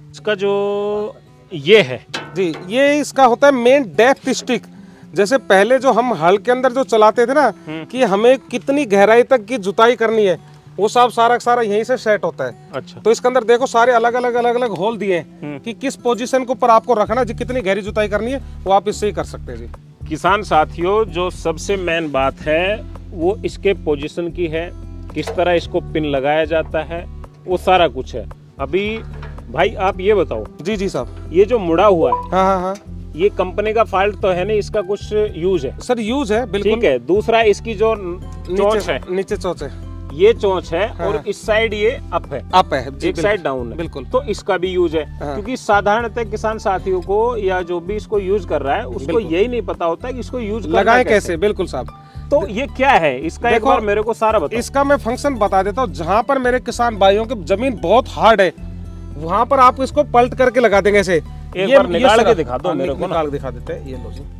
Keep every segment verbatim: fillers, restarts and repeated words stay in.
इसका जो ये है जी, ये इसका होता है मेन डेप्थ स्टिक। जैसे पहले जो हम हल के अंदर जो चलाते थे ना कि हमें कितनी गहराई तक की जुताई करनी है, वो सब सारा सारा यहीं से सेट होता है। अच्छा। तो इसके अंदर देखो सारे अलग अलग अलग अलग होल दिए हैं कि किस पोजीशन के ऊपर आपको रखना जी, कितनी गहरी जुताई करनी है, वो आप इससे ही कर सकते हैं जी। किसान साथियों, जो सबसे मेन बात है वो इसके पोजीशन की है, किस तरह इसको पिन लगाया जाता है, वो सारा कुछ है। अभी भाई आप ये बताओ। जी जी साहब, ये जो मुड़ा हुआ है, हाँ हाँ हाँ, ये कंपनी का फॉल्ट तो है नहीं, इसका कुछ यूज है? सर यूज है बिल्कुल। ठीक है। दूसरा इसकी जो चोंच है, नीचे चोंच है, ये चोंच है, हाँ। और इस साइड ये अप है, अप है, एक साइड डाउन है, बिल्कुल। तो इसका भी यूज है, हाँ। क्योंकि साधारणतः किसान साथियों को या जो भी इसको यूज कर रहा है उसको यही नहीं पता होता है कि इसको यूज लगाए कैसे। बिल्कुल साहब। तो ये क्या है इसका, एक बार मेरे को सारा बताओ। इसका मैं फंक्शन बता देता हूँ। जहाँ पर मेरे किसान भाइयों की जमीन बहुत हार्ड है, वहाँ पर आप इसको पलट करके लगा देंगे ऐसे। एक बार निकाल के दिखा दो मेरे को। निकाल दिखा देते हैं, ये लो जी।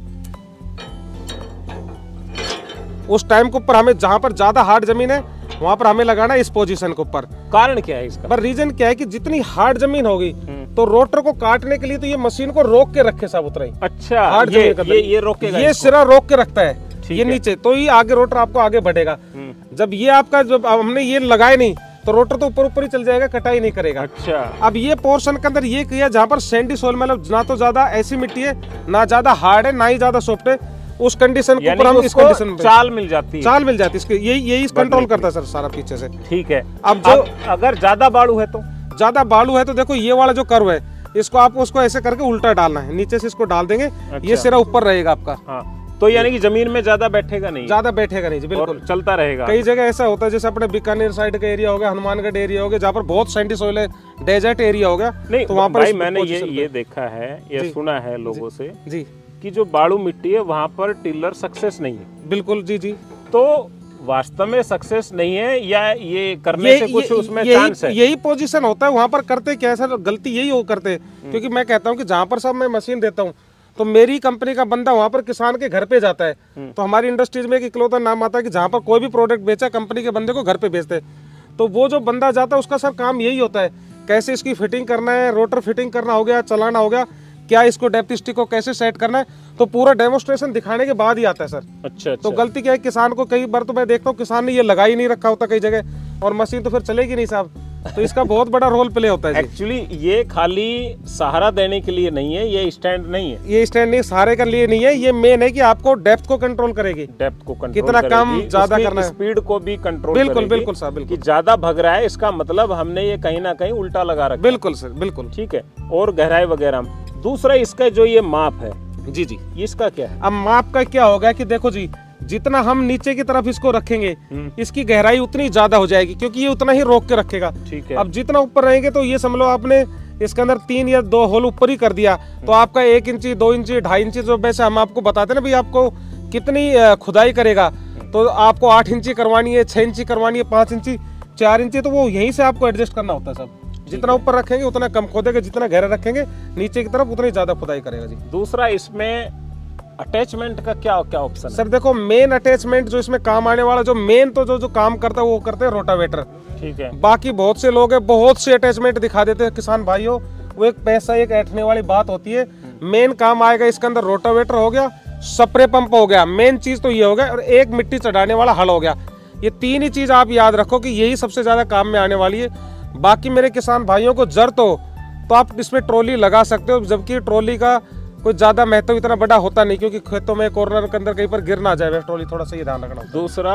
उस टाइम के ऊपर हमें जहाँ पर ज्यादा हार्ड जमीन है वहाँ पर हमें लगाना है इस पोजीशन के ऊपर। कारण क्या है इसका? पर रीजन क्या है कि जितनी हार्ड जमीन होगी तो रोटर को काटने के लिए तो ये मशीन को रोक के रखे साहब उतना ही। अच्छा, हार्ड ये, जमीन ये ये रोकेगा, ये सिरा रोक के रखता है, ये है। नीचे, तो ये आगे रोटर आपको आगे बढ़ेगा। जब ये आपका जब हमने ये लगाए नहीं तो रोटर तो ऊपर ऊपर ही चल जाएगा, कटाई नहीं करेगा। अच्छा। अब ये पोर्शन के अंदर ये किया जहाँ पर सैंडी सोल, मतलब ना तो ज्यादा ऐसी मिट्टी है, ना ज्यादा हार्ड है, ना ही ज्यादा सॉफ्ट है, उस कंडीशन के ऊपर हम इस कंडीशन में चाल मिल जाती है। चाल मिल जाती है इसके, यही यही कंट्रोल करता है सर सारा पीछे से। ठीक है। अब जो अगर ज्यादा बालू है तो ज्यादा बालू है तो देखो ये वाला जो कर्व है इसको आप उसको ऐसे करके उल्टा डालना है, नीचे से इसको डाल देंगे। अच्छा। ये सिरा ऊपर रहेगा आपका। हाँ। तो यानी कि जमीन में ज्यादा बैठेगा नहीं, ज्यादा बैठेगा नहीं जी, बिल्कुल चलता रहेगा। कई जगह ऐसा होता है जैसे अपने बीकानेर साइड का एरिया हो गया, हनुमानगढ़ एरिया हो गया, जहाँ पर बहुत सैंडी सोइल है, डेजर्ट एरिया हो गया, नहीं तो वहाँ पर भाई मैंने ये ये देखा है, ये सुना है लोगों से जी कि जो बालू मिट्टी है वहाँ पर टिलर सक्सेस नहीं है। बिल्कुल जी जी। तो वास्तव में सक्सेस नहीं है या ये करने से कुछ उसमें चांस है? यही पोजीशन होता है वहाँ पर। करते क्या है सर, गलती यही हो करते, क्योंकि मैं कहता हूँ कि जहाँ पर सब मैं मशीन देता हूँ तो मेरी कंपनी का बंदा वहाँ पर किसान के घर पे जाता है। तो हमारी इंडस्ट्रीज में एक इकलौता नाम आता है कि जहाँ पर कोई भी प्रोडक्ट बेचा कंपनी के बंदे को घर पे बेचते। तो वो जो बंदा जाता है उसका सर काम यही होता है, कैसे इसकी फिटिंग करना है, रोटर फिटिंग करना हो गया, चलाना हो गया, क्या इसको डेप्थ स्टिक को कैसे सेट करना है, तो पूरा डेमोस्ट्रेशन दिखाने के बाद ही आता है सर। अच्छा, अच्छा। तो गलती क्या है किसान को, कई बार तो मैं देखता हूँ किसान ने ये लगा ही नहीं रखा होता कई जगह, और मशीन तो फिर चलेगी नहीं साहब। तो इसका बहुत बड़ा रोल प्ले होता है। एक्चुअली ये खाली सहारा देने के लिए नहीं है, ये स्टैंड नहीं है, ये स्टैंड नहीं सहारे के लिए नहीं है, ये मेन है कि आपको डेप्थ को कंट्रोल करेगी, डेप्थ को कंट्रोल कितना कम ज्यादा करना है, स्पीड को भी कंट्रोल बिल्कुल बिल्कुल सर, बिल्कुल कि ज्यादा भग रहा है इसका मतलब हमने ये कहीं ना कहीं उल्टा लगा रखा। बिल्कुल सर, बिल्कुल ठीक है। और गहराई वगैरह। दूसरा इसका जो ये माप है, जी जी, इसका क्या है? अब माप का क्या होगा कि देखो जी, जितना हम नीचे की तरफ इसको रखेंगे इसकी गहराई उतनी ज्यादा हो जाएगी, क्योंकि ये उतना ही रोक के रखेगा। ठीक है। अब जितना ऊपर रहेंगे तो ये समझ लो आपने इसके अंदर तीन या दो होल ऊपर ही कर दिया तो आपका एक इंची, दो इंची, ढाई इंची, जो वैसे हम आपको बताते ना भाई आपको कितनी खुदाई करेगा, तो आपको आठ इंची करवानी है, छह इंची करवानी है, पांच इंची, चार इंची, तो वो यहीं से आपको एडजस्ट करना होता है सब। जितना ऊपर रखेंगे उतना कम खोदेगा, जितना गहरा रखेंगे नीचे की तरफ उतनी ज्यादा खुदाई करेगा जी। दूसरा इसमें अटैचमेंट का क्या क्या ऑप्शन है? सर देखो मेन अटैचमेंट जो इसमें काम आने वाला, जो मेन तो जो जो काम करता है वो करते हैं रोटावेटर। ठीक है। बाकी बहुत से लोग हैं, बहुत से अटैचमेंट दिखा देते हैं किसान भाइयों, वो एक पैसा एक ऐठने वाली बात होती है। मेन काम आएगा इसके अंदर रोटावेटर हो गया, स्प्रे पंप हो गया, मेन चीज तो ये हो गया, और एक मिट्टी चढ़ाने वाला हल हो गया। ये तीन ही चीज आप याद रखो कि यही सबसे ज्यादा काम में आने वाली है। बाकी मेरे किसान भाइयों को जरूरत हो तो आप इसमें ट्रॉली लगा सकते हो, जबकि ट्रॉली का कोई ज्यादा महत्व इतना बड़ा होता नहीं, क्योंकि खेतों में कॉर्नर के अंदर कहीं पर गिर ना जाए ट्रॉली, थोड़ा सा ये ध्यान रखना। दूसरा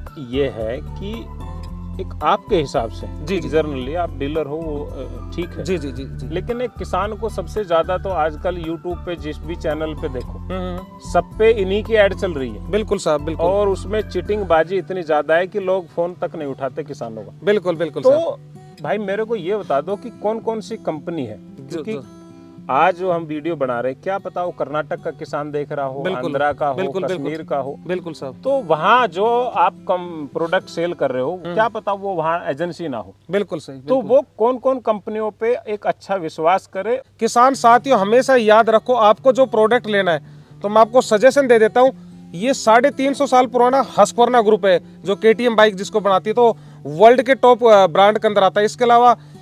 ये है कि एक आपके हिसाब से जी जर्नली आप डीलर हो वो ठीक है जी, जी जी जी, लेकिन एक किसान को सबसे ज्यादा तो आजकल यूट्यूब पे जिस भी चैनल पे देखो सब पे इन्हीं की ऐड चल रही है। बिल्कुल साहब, बिल्कुल। और उसमें चीटिंग बाजी इतनी ज्यादा है कि लोग फोन तक नहीं उठाते किसानों का। बिल्कुल बिल्कुल। तो भाई मेरे को ये बता दो कि कौन कौन सी कंपनी है, क्योंकि आज जो हम वीडियो बना रहे हैं क्या पता वो कर्नाटक का किसान देख रहा हो, आंध्रा का हो, कश्मीर का हो। बिल्कुल साहब। तो वहाँ जो आप कम प्रोडक्ट सेल कर रहे हो क्या पता वो वहाँ एजेंसी ना हो। बिल्कुल सही। तो वो कौन कौन कंपनियों पे एक अच्छा विश्वास करे? किसान साथियों हमेशा याद रखो, आपको जो प्रोडक्ट लेना है तो मैं आपको सजेशन दे देता हूँ। ये साढ़े तीन सौ साल पुराना हस्कवर्ना ग्रुप है जो केटीएम बाइक जिसको बनाती है, तो वर्ल्ड के टॉप ब्रांड के अंदर आता है। इसके अलावा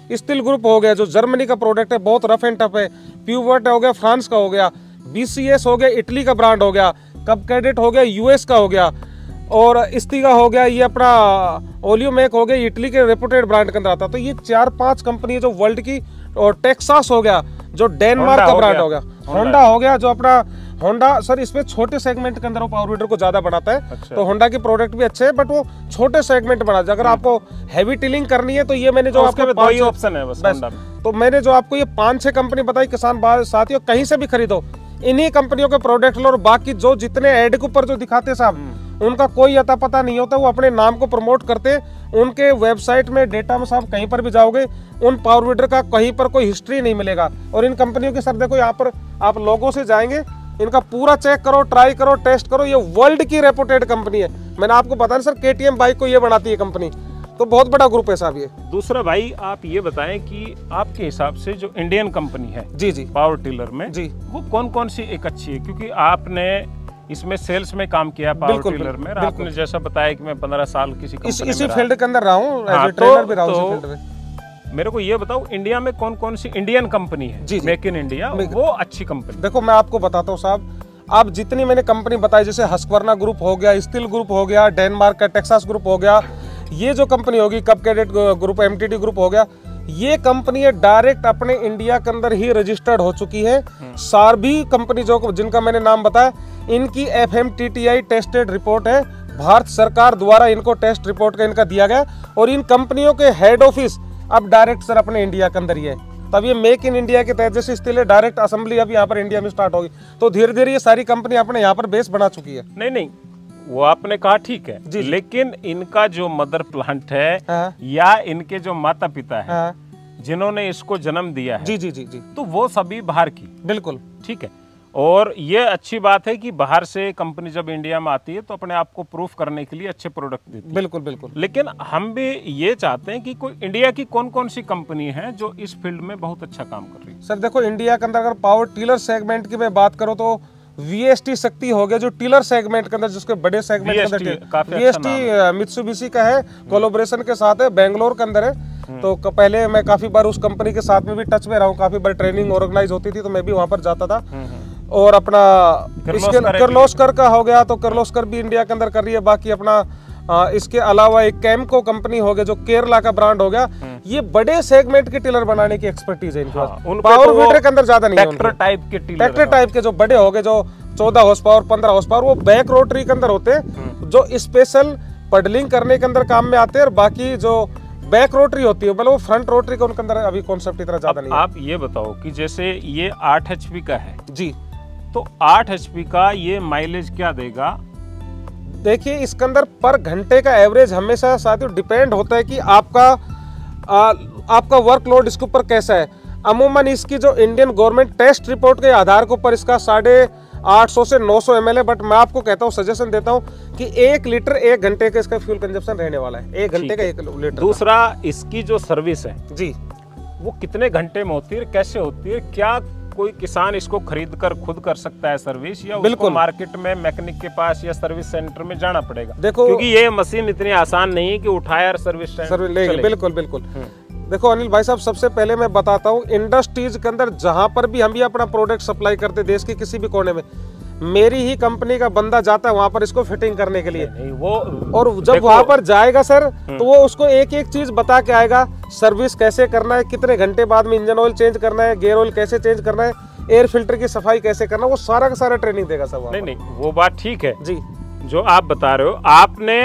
स्टील ग्रुप हो गया जो जर्मनी का प्रोडक्ट है, बहुत रफ एंड टफ है। प्यूवर्ट हो गया फ्रांस का हो गया, बीसीएस हो गया इटली का ब्रांड हो गया, कप कैडेट हो गया यूएस का हो गया, और स्टिगा हो गया ये अपना ओलियोमेक हो गया इटली के रेपुटेड ब्रांड के अंदर आता। तो ये चार पांच कंपनी जो वर्ल्ड की, और टेक्सास हो गया जो डेनमार्क का ब्रांड हो गया, होंडा हो गया जो अपना होंडा सर इसमें छोटे सेगमेंट के अंदर वो पावर वीडर को ज्यादा बनाता है। अच्छा। तो होंडा के प्रोडक्ट भी अच्छे हैं बट वो छोटे सेगमेंट बना, अगर आपको हैवी टिलिंग करनी है तो ये मैंने जो आपको दो ही ऑप्शन है बस होंडा में। तो मैंने जो आपको ये पांच छह कंपनी बताई किसान साथियों, कहीं से भी खरीदो इन्हीं कंपनियों के प्रोडक्ट लो, और बाकी जो जितने एड के ऊपर जो दिखाते साहब उनका कोई अता पता नहीं होता, वो अपने नाम को प्रमोट करते। उनके वेबसाइट में डेटा में साहब कहीं पर भी जाओगे उन पावर वीडर का कहीं पर कोई हिस्ट्री नहीं मिलेगा। और इन कंपनियों के सर देखो यहाँ पर आप लोगों से जाएंगे, इनका पूरा चेक करो, ट्राई करो, टेस्ट करो, ये वर्ल्ड की रेपुटेड कंपनी है। मैंने आपको बताया सर केटीएम बाइक को ये बनाती है कंपनी, तो बहुत बड़ा ग्रुप है साहब ये। दूसरा भाई आप ये बताएं कि आपके हिसाब से जो इंडियन कंपनी है जी जी पावर टिलर में जी, वो कौन कौन सी एक अच्छी है, क्योंकि आपने इसमें सेल्स में काम किया पावर टिलर में, आपने जैसा बताया कि मैं पंद्रह साल किसी कंपनी इस, इसी फील्ड के अंदर रहा हूँ, हाँ, ट्रेनर भी रहा हूँ तो, इसी फील्ड में। मेरे को ये बताओ इंडिया में कौन कौन सी इंडियन कंपनी है जी, मेक इन इंडिया वो अच्छी कंपनी? देखो मैं आपको बताता हूँ साहब, आप जितनी मैंने कंपनी बताई जैसे हस्क्वर्ना ग्रुप हो गया, स्टील ग्रुप हो गया, डेनमार्क का टेक्सास ग्रुप हो गया, ये जो कंपनी होगी कप कैडेट ग्रुप, एमटीटी ग्रुप हो गया, ये कंपनी डायरेक्ट अपने इंडिया के अंदर ही रजिस्टर्ड हो चुकी है। सारभी कंपनी जो जिनका मैंने नाम बताया, इनकी एफएमटीटीआई टेस्टेड रिपोर्ट है, भारत सरकार द्वारा इनको टेस्ट रिपोर्ट का इनका दिया गया, और इन कंपनियों के हेड ऑफिस अब डायरेक्ट सर अपने इंडिया के अंदर ही है। तब ये मेक इन इंडिया के तहत जैसे स्टील है, डायरेक्ट असेंबली अब यहाँ पर इंडिया में स्टार्ट होगी, तो धीरे धीरे ये सारी कंपनी अपने यहाँ पर बेस बना चुकी है। नहीं नहीं वो आपने कहा ठीक है जी, लेकिन इनका जो मदर प्लांट है हाँ, या इनके जो माता पिता है हाँ, जिन्होंने इसको जन्म दिया है जी जी जी जी, तो वो सभी बाहर की, बिल्कुल ठीक है। और ये अच्छी बात है कि बाहर से कंपनी जब इंडिया में आती है तो अपने आप को प्रूफ करने के लिए अच्छे प्रोडक्ट देती है। बिल्कुल बिल्कुल। लेकिन हम भी ये चाहते हैं कि कोई इंडिया की कौन कौन सी कंपनी है जो इस फील्ड में बहुत अच्छा काम कर रही है। सर देखो इंडिया के अंदर अगर पावर टिलर सेगमेंट की मैं बात करूँ तो वीएसटी शक्ति हो गया जो टिलर सेगमेंट के अंदर, जिसके बड़े सेगमेंट के अंदर वीएसटी मित्सुबिशी का है, कोलैबोरेशन के साथ है, बेंगलोर के अंदर है। तो पहले मैं काफी बार उस कंपनी के साथ में भी टच में रहा हूँ, काफी बार ट्रेनिंग ऑर्गेनाइज होती थी तो मैं भी वहां पर जाता था। और अपना इसके किर्लोस्कर का हो गया, तो किर्लोस्कर भी इंडिया के अंदर कर रही है। बाकी अपना आ, इसके अलावा एक कैमको कंपनी हो गया जो केरला का ब्रांड हो गया, ये बड़े सेगमेंट के टिलर बनाने की एक्सपर्टीज है इनके पास। हाँ, पावर वीडर के अंदर ज्यादा नहीं है, ट्रैक्टर टाइप के टिलर, ट्रैक्टर टाइप के जो बड़े हो गए जो चौदह हॉर्स पावर पंद्रह हॉर्स पावर, वो बैक रोटरी के अंदर होते हैं जो स्पेशल पडलिंग करने के अंदर काम में आते हैं, और बाकी जो बैक रोटरी होती है मतलब वो फ्रंट रोटरी का उनके अंदर अभी कॉन्सेप्ट इतना ज्यादा नहीं है। आप ये बताओ कि जैसे ये आठ एचपी का है जी, तो आठ एचपी का ये माइलेज क्या देगा? देखिए इसके अंदर पर घंटे का एवरेज हमेशा साथियों डिपेंड होता है कि आपका आ, आपका वर्कलोड इसके ऊपर कैसा है। अमूमन इसकी जो इंडियन गवर्नमेंट टेस्ट रिपोर्ट के आधार के ऊपर इसका साढ़े आठ सौ से नौ सौ एम एल है, बट मैं आपको कहता हूँ सजेशन देता हूँ कि एक लीटर एक घंटे का इसका फ्यूल कंजप्शन रहने वाला है, एक घंटे का एक लीटर। दूसरा इसकी जो सर्विस है जी, वो कितने घंटे में होती है, कैसे होती है? क्या कोई किसान इसको खरीद कर खुद कर सकता है सर्विस, या उसको मार्केट में मैकेनिक के पास या सर्विस सेंटर में जाना पड़ेगा? देखो क्योंकि ये मशीन इतनी आसान नहीं है कि उठाया और सर्विस सर्विस ले। बिल्कुल बिल्कुल। देखो अनिल भाई साहब, सबसे पहले मैं बताता हूँ इंडस्ट्रीज के अंदर जहां पर भी हम भी अपना प्रोडक्ट सप्लाई करते देश के किसी भी कोने में, मेरी ही कंपनी का बंदा जाता है वहां पर इसको फिटिंग करने के लिए। नहीं, वो और जब वहां पर जाएगा सर तो वो उसको एक एक चीज बता के आएगा, सर्विस कैसे करना है, कितने घंटे बाद में इंजन ऑयल चेंज करना है, गेयर ऑयल कैसे चेंज करना है, एयर फिल्टर की सफाई कैसे करना, वो सारा का सारा ट्रेनिंग देगा सब। नहीं नहीं वो बात ठीक है जी, जो आप बता रहे हो, आपने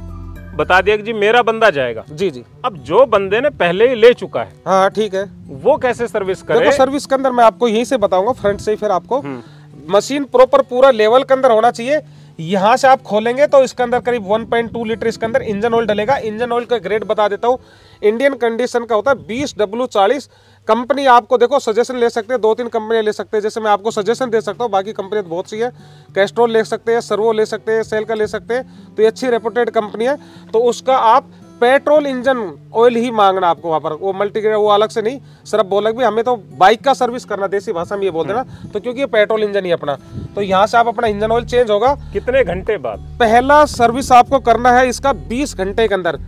बता दिया कि जी मेरा बंदा जाएगा। जी जी। अब जो बंदे ने पहले ही ले चुका है, हाँ ठीक है, वो कैसे सर्विस करे? देखो सर्विस के अंदर मैं आपको यहीं से बताऊंगा, फ्रंट से ही फिर आपको मशीन प्रॉपर पूरा लेवल के अंदर होना चाहिए। यहाँ से आप खोलेंगे तो इसके अंदर करीब वन पॉइंट टू लीटर इसके अंदर इंजन ऑयल डलेगा। इंजन ऑयल का ग्रेड बता देता हूँ, इंडियन कंडीशन का होता है बीस डब्ल्यू चालीस। कंपनी आपको देखो सजेशन ले सकते हैं, दो तीन कंपनियां ले सकते हैं, जैसे मैं आपको सजेशन दे सकता हूँ, बाकी कंपनी बहुत सी है। कैस्ट्रोल ले सकते हैं, सर्वो ले सकते हैं, सेल का ले सकते हैं, तो ये अच्छी रेपुटेड कंपनी है। तो उसका आप पेट्रोल इंजन ऑयल ही मांगना आपको वहाँ पर, वो मल्टीग्रेड वो अलग से नहीं। सर अब बोला भी हमें तो बाइक का सर्विस करना, देसी भाषा में ये बोल देना, तो क्योंकि ये पेट्रोल इंजन ही अपना, तो यहाँ से आप अपना इंजन ऑयल चेंज होगा। कितने घंटे बाद? पहला सर्विस आपको करना है इसका बीस घंटे के अंदर।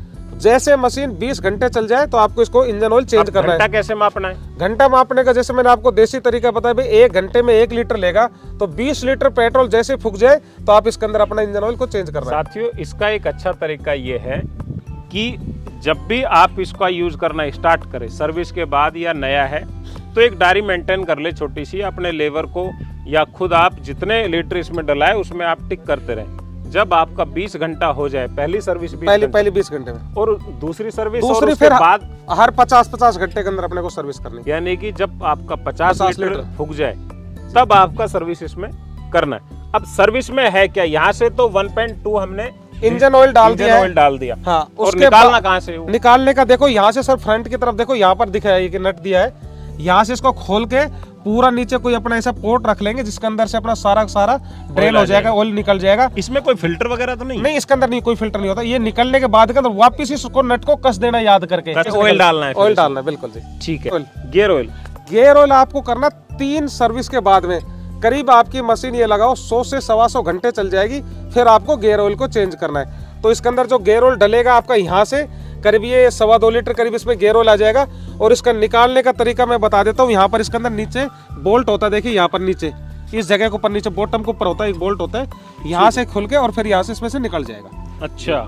जैसे मशीन बीस घंटे चल जाए तो आपको इसको इंजन ऑयल चेंज करना है। घंटा कैसे मापना है? घंटा मापने का जैसे मैंने आपको देसी तरीका बताया भाई, एक घंटे में एक लीटर लेगा तो बीस लीटर पेट्रोल जैसे फूक जाए तो आप इसके अंदर अपना इंजन ऑयल को चेंज करना है। साथियों, इसका एक अच्छा तरीका ये है कि जब भी आप इसका यूज करना स्टार्ट करें, सर्विस के बाद या नया है, तो एक डायरी मेंटेन कर ले छोटी सी, अपने लेबर को या खुद आप जितने लीटर इसमें डलाए उसमें आप टिक करते रहें। जब आपका बीस घंटा हो जाए, पहली सर्विस पहली पहली बीस घंटे में, और दूसरी सर्विस दूसरी और फिर बाद हर पचास पचास घंटे के अंदर अपने को सर्विस करनी, यानी कि जब आपका पचास लीटर फूक जाए तब आपका सर्विस इसमें करना है। अब सर्विस में है क्या, यहाँ से तो वन पॉइंट टू हमने इंजन ऑयल डाल दिया, ऑयल डाल दिया। हाँ, और निकालना कहाँ से? निकालने का देखो यहाँ से सर फ्रंट की तरफ देखो, यहाँ पर दिखा है कि नट दिया है, यहाँ से इसको खोल के पूरा नीचे कोई अपना ऐसा पोर्ट रख लेंगे जिसके अंदर से अपना सारा सारा ड्रेन हो जाएगा, ऑयल निकल जाएगा। इसमें कोई फिल्टर वगैरह तो नहीं? नहीं, इसके अंदर नहीं, कोई फिल्टर नहीं होता। ये निकलने के बाद तो वापस इसको नट को कस देना, याद करके ऑयल डालना है। ऑयल डालना है, बिल्कुल जी, ठीक है। गियर ऑयल, गियर ऑयल आपको करना तीन सर्विस के बाद में, करीब आपकी मशीन ये लगाओ सौ से सवा सौ घंटे चल जाएगी, फिर आपको गियर ऑयल को चेंज करना है। तो इसके अंदर जो गियर ऑयल डलेगा आपका यहाँ से करीब ये सवा दो लीटर करीब इसमें गियर ऑयल आ जाएगा। और इसका निकालने का तरीका मैं बता देता हूँ। यहाँ पर इसके अंदर नीचे बोल्ट होता है, देखिए यहाँ पर नीचे इस जगह के ऊपर, नीचे बॉटम के ऊपर होता है एक बोल्ट होता है, यहाँ से खुल के और फिर यहाँ से इसमें से निकल जाएगा। अच्छा,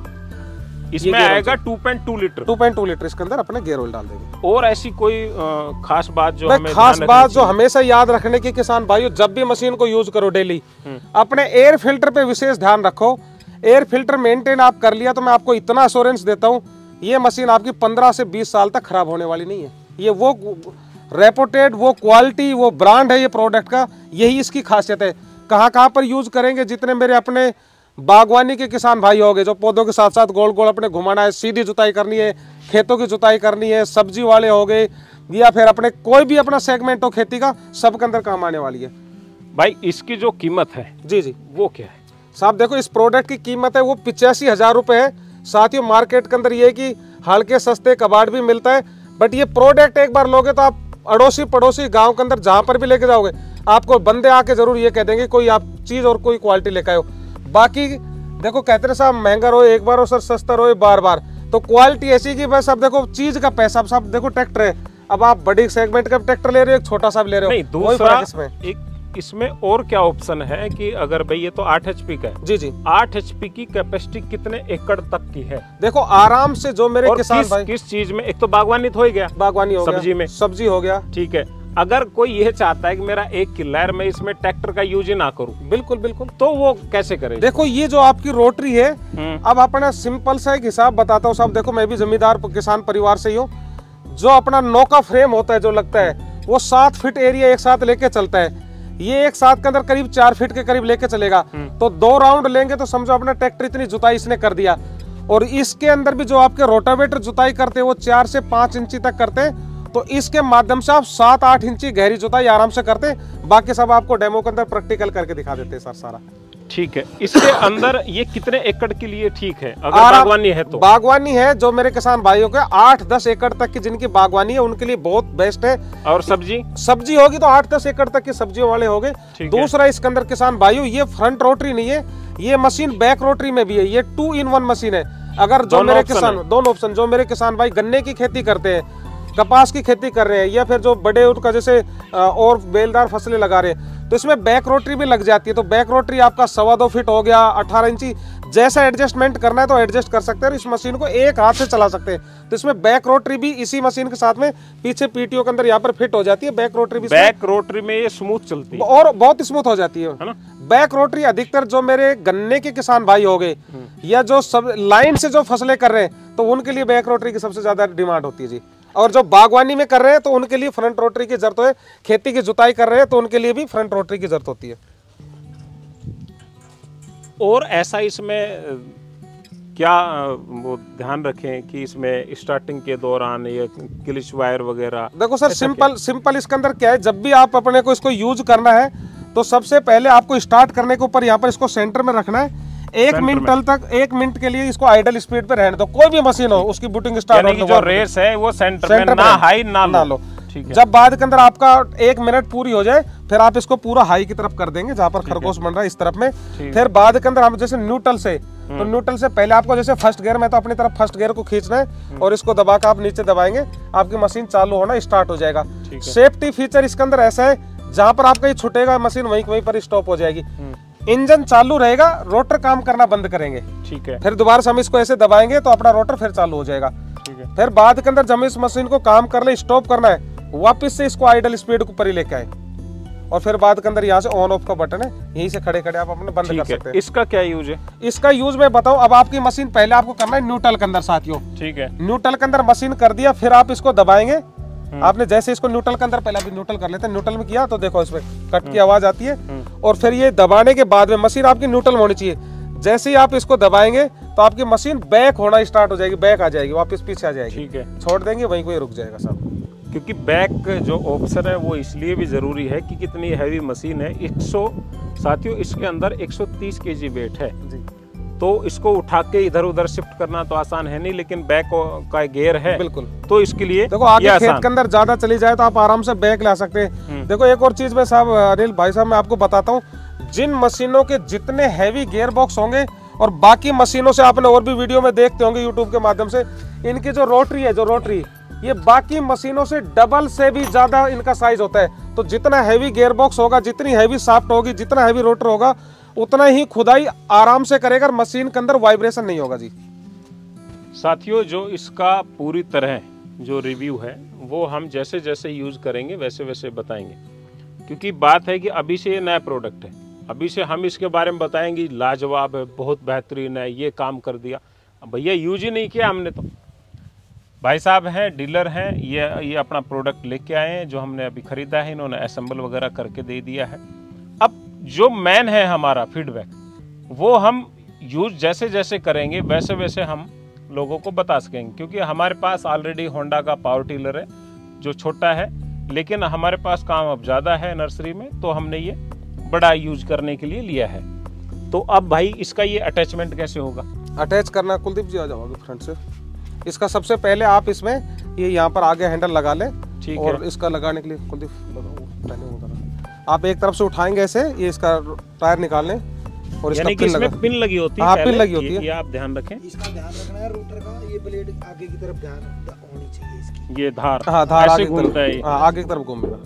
इसमें आएगा two point two litre two point two litre इसके अंदर अपने गियर ऑयल डाल देंगे। और ऐसी कोई आ, खास बात जो हमें खास बात जो हमेशा याद रखने की किसान भाइयों, जब भी मशीन को यूज करो डेली, अपने एयर फिल्टर पे विशेष ध्यान रखो। एयर फिल्टर मेंटेन आप कर लिया तो मैं आपको इतना अश्योरेंस देता हूँ, ये मशीन आपकी पंद्रह से बीस साल तक खराब होने वाली नहीं है। ये वो रेपुटेड, वो क्वालिटी, वो ब्रांड है ये प्रोडक्ट का, यही इसकी खासियत है। कहाँ कहाँ पर यूज करेंगे, जितने मेरे अपने बागवानी के किसान भाई हो गए जो पौधों के साथ साथ गोल गोल अपने घुमाना है, सीधी जुताई करनी है, खेतों की जुताई करनी है, सब्जी वाले हो गए, या फिर अपने कोई भी अपना सेगमेंट हो खेती का, सब के अंदर काम आने वाली है। भाई इसकी जो कीमत है, जी जी, वो क्या है? साहब देखो, इस प्रोडक्ट की कीमत है वो पिचासी हजार रुपए है। साथियों, मार्केट के अंदर ये है कि हल्के सस्ते कबाड़ भी मिलता है, बट ये प्रोडक्ट एक बार लोगे तो आप अड़ोसी पड़ोसी गांव के अंदर जहां पर भी लेके जाओगे, आपको बंदे आके जरूर ये कह देंगे कोई आप चीज और कोई क्वालिटी लेके आए हो। बाकी देखो, कहते हैं साहब महंगा रहो एक बार और सर सस्ता रहो बार बार, तो क्वालिटी ऐसी कि बस अब देखो चीज का पैसा, अब देखो ट्रैक्टर है, अब आप बड़ी सेगमेंट का ट्रैक्टर ले रहे हो, एक छोटा सा भी ले रहे हो, नहीं, दूसरा इसमें एक इसमें और क्या ऑप्शन है कि अगर भाई ये तो आठ एचपी का है, जी जी, आठ एचपी की कैपेसिटी कितने एकड़ तक की है? देखो आराम से जो मेरे किसान किस, भाई, किस चीज में, एक तो बागवानी तो हो गया, बागवानी हो सब्जी गया, में सब्जी हो गया, ठीक है। अगर कोई ये चाहता है कि मेरा एक किला है, मैं इसमें ट्रैक्टर का यूज ही ना करूं, बिल्कुल बिल्कुल, तो वो कैसे करे? देखो ये जो आपकी रोटरी है, अब अपना सिंपल सा एक हिसाब बताता हूँ साहब। देखो मैं भी जमींदार किसान परिवार से ही हूँ। जो अपना नौका फ्रेम होता है जो लगता है, वो सात फीट एरिया एक साथ लेके चलता है। ये एक साथ के अंदर करीब चार फीट के करीब लेके चलेगा, तो दो राउंड लेंगे तो समझो अपना ट्रैक्टर इतनी जुताई इसने कर दिया। और इसके अंदर भी जो आपके रोटावेटर जुताई करते हैं वो चार से पांच इंची तक करते हैं, तो इसके माध्यम से आप सात आठ इंची गहरी जुताई आराम से करते हैं। बाकी सब आपको डेमो के अंदर प्रैक्टिकल करके दिखा देते हैं सर सारा। ठीक है, इसके अंदर ये कितने एकड़ के लिए ठीक है अगर बागवानी है तो? बागवानी है जो मेरे किसान भाइयों के आठ दस एकड़ तक की जिनकी बागवानी है उनके लिए बहुत बेस्ट है। और सब्जी सब्जी होगी तो आठ दस एकड़ तक की सब्जियों वाले हो गए। दूसरा इसके अंदर किसान भाइयों, ये फ्रंट रोटरी नहीं है, ये मशीन बैक रोटरी में भी है, ये टू इन वन मशीन है। अगर जो मेरे किसान, दोनों ऑप्शन, जो मेरे किसान भाई गन्ने की खेती करते हैं, कपास की खेती कर रहे हैं, या फिर जो बड़े उनका जैसे और बेलदार फसलें लगा रहे हैं, तो इसमें बैक रोटरी भी लग जाती है। तो बैक रोटरी आपका सवा दो फीट हो गया, अठारह इंची, जैसा एडजस्टमेंट करना है तो एडजस्ट कर सकते हैं। इस मशीन को एक हाथ से चला सकते हैं। तो इसमें बैक रोटरी भी इसी मशीन के साथ में पीछे पीटीओ के अंदर यहाँ पर फिट हो जाती है। बैक रोटरी भी, बैक रोटरी में ये स्मूथ चलती है और बहुत स्मूथ हो जाती है, है ना? बैक रोटरी अधिकतर जो मेरे गन्ने के किसान भाई हो गए या जो सब लाइन से जो फसलें कर रहे हैं, तो उनके लिए बैक रोटरी की सबसे ज्यादा डिमांड होती है जी। और जो बागवानी में कर रहे हैं तो उनके लिए फ्रंट रोटरी की जरूरत है। खेती की जुताई कर रहे हैं तो उनके लिए भी फ्रंट रोटरी की जरूरत होती है। और ऐसा इसमें क्या वो ध्यान रखें कि इसमें स्टार्टिंग के दौरान ये क्लिच वायर वगैरह? देखो सर, सिंपल सिंपल इसके अंदर क्या है, जब भी आप अपने को इसको यूज करना है तो सबसे पहले आपको स्टार्ट करने के ऊपर यहाँ पर इसको सेंटर में रखना है। एक मिनट तक एक मिनट के लिए इसको आइडल स्पीड पे रहने दो। कोई भी मशीन हो उसकी बूटिंग स्टार्ट होने जो रेस है वो सेंटर, सेंटर में, ना हाई ना, ना लो। ठीक है। जब बाद के अंदर आपका एक मिनट पूरी हो जाए फिर आप इसको पूरा हाई की तरफ कर देंगे, जहां पर खरगोश बन रहा है इस तरफ में। फिर बाद के अंदर हम जैसे न्यूट्रल से तो न्यूट्रल से पहले आपको जैसे फर्स्ट गियर में तो अपनी तरफ फर्स्ट गियर को खींचना है और इसको दबा कर आप नीचे दबाएंगे, आपकी मशीन चालू होना स्टार्ट हो जाएगा। सेफ्टी फीचर इसके अंदर ऐसा है, जहां पर आपका ये छूटेगा मशीन वहीं वहीं पर स्टॉप हो जाएगी। इंजन चालू रहेगा, रोटर काम करना बंद करेंगे, ठीक है। फिर दोबारा से हम इसको ऐसे दबाएंगे तो अपना रोटर फिर चालू हो जाएगा, ठीक है। फिर बाद के अंदर जब इस मशीन को काम कर ले, स्टॉप करना है, वापस से इसको आइडल स्पीड को ऊपर ही लेके आए और फिर बाद के अंदर यहाँ से ऑन ऑफ का बटन है, यहीं से खड़े खड़े आप अपने बंद कर सकते हैं। इसका क्या यूज है? इसका यूज मैं बताऊं, अब आपकी मशीन पहले आपको करना है न्यूट्रल के अंदर साथियों, ठीक है। न्यूट्रल के अंदर मशीन कर दिया, फिर आप इसको दबाएंगे। आपने जैसे इसको न्यूट्रल के अंदर पहले अभी न्यूट्रल कर लेते हैं, न्यूट्रल में किया तो देखो इसमें कट की आवाज आती है और फिर ये दबाने के बाद में मशीन आपकी न्यूट्रल होनी चाहिए। जैसे ही आप इसको दबाएंगे तो आपकी मशीन बैक होना स्टार्ट हो जाएगी, बैक आ जाएगी, वापस पीछे आ जाएगी, ठीक है। छोड़ देंगे वहीं कोई रुक जाएगा साहब। क्योंकि बैक जो ऑप्शन है वो इसलिए भी जरूरी है कि कितनी हैवी मशीन है। एक सौ साथियों इसके अंदर एक सौ तीस केजी वेट है जी। तो इसको उठा के इधर उधर शिफ्ट करना तो आसान है नहीं, लेकिन बैक का गियर है बिल्कुल, तो इसके लिए देखो आगे खेत के अंदर ज्यादा चली जाए तो आप आराम से बैक ला सकते हैं। देखो एक और चीज में साहब अनिल भाई साहब मैं आपको बताता हूँ, जिन मशीनों के जितने हैवी गियर बॉक्स होंगे और बाकी मशीनों से आपने और भी वीडियो में देखते होंगे यूट्यूब के माध्यम से, इनकी जो रोटरी है जो रोटरी ये बाकी मशीनों से डबल से भी ज्यादा इनका साइज होता है। तो जितना हैवी गियर बॉक्स होगा, जितनी हैवी शाफ्ट होगी, जितना हैवी रोटर होगा, उतना ही खुदाई आराम से करेगा, मशीन के अंदर वाइब्रेशन नहीं होगा जी। साथियों जो इसका पूरी तरह जो रिव्यू है वो हम जैसे जैसे यूज करेंगे वैसे वैसे बताएंगे, क्योंकि बात है कि अभी से ये नया प्रोडक्ट है, अभी से हम इसके बारे में बताएंगे लाजवाब है, बहुत बेहतरीन है, ये काम कर दिया। भैया यूज ही नहीं किया हमने, तो भाई साहब हैं डीलर हैं, ये ये अपना प्रोडक्ट लेके आए हैं जो हमने अभी खरीदा है, इन्होंने असेंबल वगैरह करके दे दिया है। अब जो मेन है हमारा फीडबैक वो हम यूज जैसे जैसे करेंगे वैसे वैसे हम लोगों को बता सकेंगे, क्योंकि हमारे पास ऑलरेडी होंडा का पावर टिलर है जो छोटा है, लेकिन हमारे पास काम अब ज़्यादा है नर्सरी में, तो हमने ये बड़ा यूज करने के लिए लिया है। तो अब भाई इसका ये अटैचमेंट कैसे होगा? अटैच करना कुलदीप जी आ जाओगे फ्रंट से। इसका सबसे पहले आप इसमें ये यहाँ पर आगे हैंडल लगा लें, ठीक है। और इसका लगाने के लिए कुलदीप पहले वो करो, आप एक तरफ से उठाएंगे ऐसे, ये इसका टायर निकाल लें और इसका पिन लगा, पिन लगी होती है, हाँ पिन लगी होती है, ये आप ध्यान रखें, इसका ध्यान रखना है। रोटर का ये ब्लेड आगे की तरफ ध्यान होनी चाहिए इसकी, ये धार, हाँ धार आगे घूमता है, हाँ आगे की तरफ घूमेगा।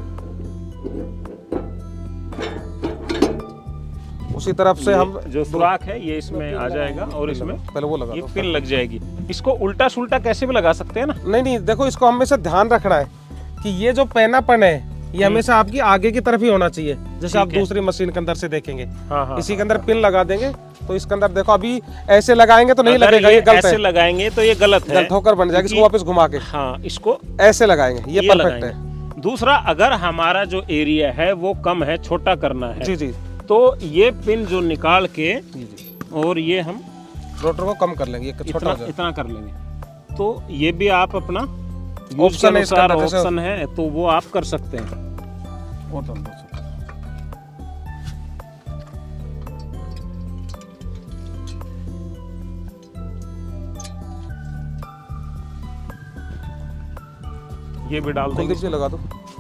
उसी तरफ से हम जो सुराख है ये इसमें आ जाएगा और इसमें पहले वो लगा ये पिन लग जाएगी। इसको उल्टा सुल्टा कैसे भी लगा सकते हैं ना? नहीं नहीं देखो, इसको हमेशा ध्यान रखना है कि ये जो पैनापन है ये हमेशा आपकी आगे की तरफ ही होना चाहिए, जैसे आप दूसरी मशीन के अंदर से देखेंगे। हाँ हाँ, इसी के अंदर पिन लगा देंगे तो इसके अंदर देखो, अभी ऐसे लगाएंगे तो नहीं लगेगा, ये गलत है, ऐसे लगाएंगे तो ये गलत है, ठोकर बन जाएगी। इसको वापस घुमा के हाँ इसको ऐसे लगाएंगे, ये परफेक्ट है। दूसरा, अगर हमारा जो एरिया है वो कम है, छोटा करना है जी जी, तो ये पिन जो निकाल के और ये हम रोटर को कम कर लेंगे, इतना, इतना कर लेंगे, तो ये भी आप अपना ऑप्शन है, ऑप्शन है तो वो आप कर सकते हैं। वो तो ये भी डाल देंगे, से लगा दो।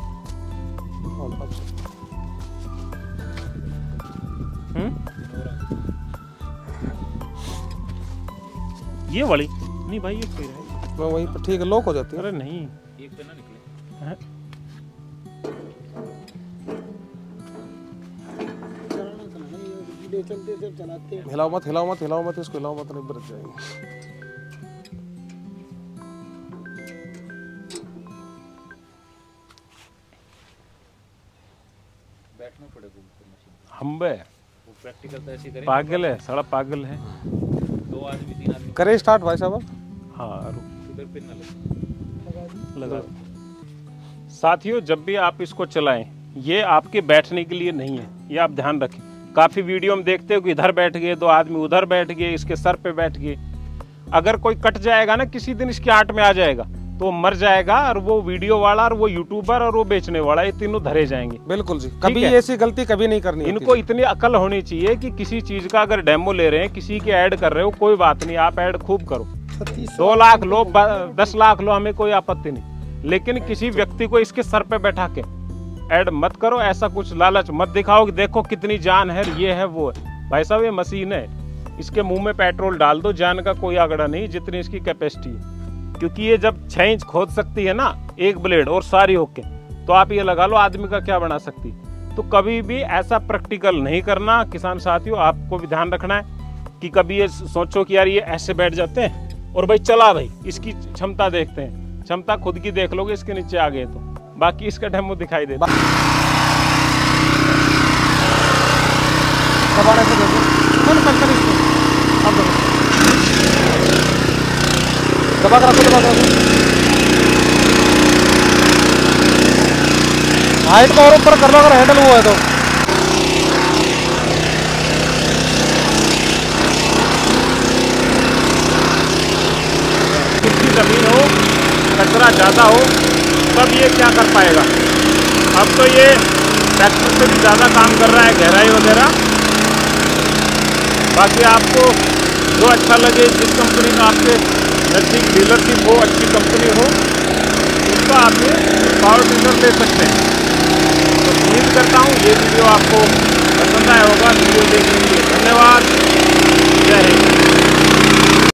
ये वाली नहीं भाई, ये फिर है वो वहीं पर ठीक है, लॉक हो जाती है। अरे नहीं, एक पे ना निकले हैं। चलते चलते चलाते हैं, हिलाओ मत हिलाओ मत हिलाओ मत इसको, हिलाओ मत, नहीं बरस जाएंगे। बैठना पड़ेगा हम बे प्रैक्टिकल तो ऐसे करें, पागल है, साला पागल है। दो आदमी तीन आदमी करे स्टार्ट भाई साहब। हाँ इधर पिन ना लगे, लगा। साथियों जब भी आप इसको चलाएं, ये आपके बैठने के लिए नहीं है, ये आप ध्यान रखें। काफ़ी वीडियो में देखते हो कि इधर बैठ गए, दो आदमी उधर बैठ गए, इसके सर पे बैठ गए। अगर कोई कट जाएगा ना किसी दिन, इसकी आट में आ जाएगा तो मर जाएगा, और वो वीडियो वाला और वो यूट्यूबर और वो बेचने वाला, ये तीनों धरे जाएंगे। बिल्कुल जी, कभी ऐसी गलती कभी नहीं करनी। इनको इतनी अकल होनी चाहिए कि किसी चीज का अगर डेमो ले रहे हैं, किसी की ऐड कर रहे हो, कोई बात नहीं, आप ऐड खूब करो, दो लाख लो, दस लाख लो, हमें कोई आपत्ति नहीं, लेकिन किसी व्यक्ति को इसके सर पे बैठा के ऐड मत करो। ऐसा कुछ लालच मत दिखाओ कि देखो कितनी जान है, ये है वो है। भाई साहब ये मशीन है, इसके मुंह में पेट्रोल डाल दो, जान का कोई आंकड़ा नहीं जितनी इसकी कैपेसिटी है। क्योंकि ये जब छह इंच खोद सकती है ना एक ब्लेड और सारी होके, तो आप ये लगा लो आदमी का क्या बना सकती। तो कभी भी ऐसा प्रैक्टिकल नहीं करना किसान साथियों, आपको भी ध्यान रखना है कि कभी ये सोचो कि यार ये ऐसे बैठ जाते हैं और भाई चला भाई इसकी क्षमता देखते हैं, क्षमता खुद की देख लोगे इसके नीचे आ गए तो, बाकी इसका डेमो दिखाई देता। दबा कर रखो, दबा कर रखो, हाइट को और ऊपर कर लो अगर हैंडल हुआ है तो। कितनी जमीन हो, कचरा ज़्यादा हो, तब ये क्या कर पाएगा। अब तो ये ट्रैक्टर से भी ज़्यादा काम कर रहा है, गहराई वगैरह। बाकी आपको जो अच्छा लगे, जिस कंपनी का आपके नज़दीक डीलरशिप हो, अच्छी कंपनी हो, उसका आप ये पावर टिलर ले सकते हैं। तो उम्मीद करता हूँ ये वीडियो आपको पसंद आया होगा।